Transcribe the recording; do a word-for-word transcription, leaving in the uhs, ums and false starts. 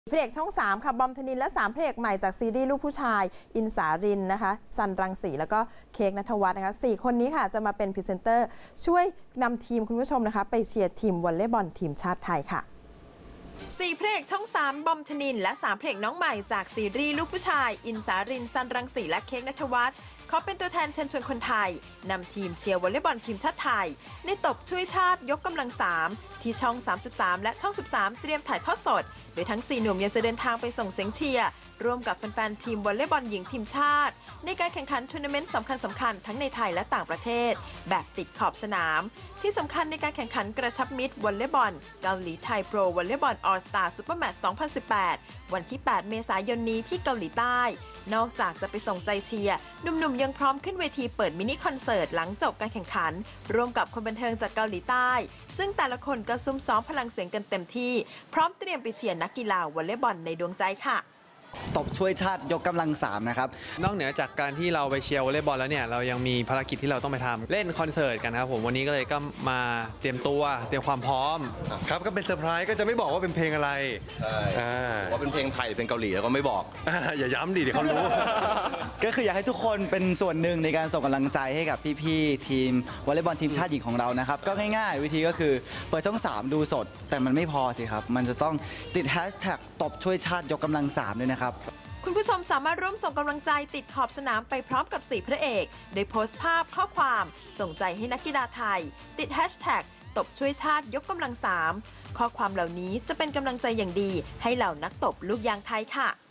พระเอกช่องสามค่ะบอมธนินทร์และสามพระเอกใหม่จากซีรีส์ลูกผู้ชายอินสารินนะคะซันรังสีแล้วก็เค้กณัฐวัฒน์นะคะสี่คนนี้ค่ะจะมาเป็นพรีเซนเตอร์ช่วยนำทีมคุณผู้ชมนะคะไปเชียร์ทีมวอลเลย์บอลทีมชาติไทยค่ะสี่พระเอกช่องสามบอมธนินทร์และสามพระเอกน้องใหม่จากซีรีส์ลูกผู้ชายอินสารินซันรังสีและเค้กณัฐวัฒน์เขาเป็นตัวแทนเชิญชวนคนไทยนำทีมเชียร์วอลเลย์บอลทีมชาติไทยในตบช่วยชาติยกกำลังสามที่ช่องสามสิบสามและช่องสิบสามเตรียมถ่ายทอดสดโดยทั้งสี่หนุ่มยังจะเดินทางไปส่งเสียงเชียร์ร่วมกับแฟนๆทีมวอลเลย์บอลหญิงทีมชาติในการแข่งขันทัวร์นาเมนต์สำคัญสำคัญทั้งในไทยและต่างประเทศแบบติดขอบสนามที่สำคัญในการแข่งขันกระชับมิตรวอลเลย์บอลเกาหลีไทยโปรวอลเลย์บอลออลสตาร์ซุปเปอร์แมตช์สองพันสิบแปดวันที่แปดเมษายนนี้ที่เกาหลีใต้นอกจากจะไปส่งใจเชียร์หนุ่มๆยังพร้อมขึ้นเวทีเปิดมินิคอนเสิร์ตหลังจบการแข่งขันร่วมกับคนบันเทิงจากเกาหลีใต้ซึ่งแต่ละคนก็ซุ่มซ้อมพลังเสียงกันเต็มที่พร้อมเตรียมไปเชียร์นักกีฬาวอลเลย์บอลในดวงใจค่ะตบช่วยชาติยกกำลังสามนะครับนอกเหนือจากการที่เราไปเชียร์วอลเลย์บอลแล้วเนี่ยเรายังมีภารกิจที่เราต้องไปทำเล่นคอนเสิร์ตกันครับผมวันนี้ก็เลยก็มาเตรียมตัวเตรียมความพร้อมครับก็เป็นเซอร์ไพรส์ก็จะไม่บอกว่าเป็นเพลงอะไรใช่ว่าเป็นเพลงไทยเป็นเกาหลีแล้วก็ไม่บอกอย่าย้ำดิเดี๋ยวเขารู้ก็คืออยากให้ทุกคนเป็นส่วนหนึ่งในการส่งกำลังใจให้กับพี่ๆทีมวอลเลย์บอลทีมชาติหญิงของเรานะครับก็ง่ายๆวิธีก็คือเปิดช่องสามดูสดแต่มันไม่พอสิครับมันจะต้องติดแฮชแท็กตบช่วยชาติยกกำลังสามด้วยนะครับคุณผู้ชมสามารถร่วมส่งกำลังใจติดขอบสนามไปพร้อมกับสี่พระเอกโดยโพสต์ภาพข้อความส่งใจให้นักกีฬาไทยติดแฮชแท็กตบช่วยชาติยกกำลังสามข้อความเหล่านี้จะเป็นกำลังใจอย่างดีให้เหล่านักตบลูกยางไทยค่ะ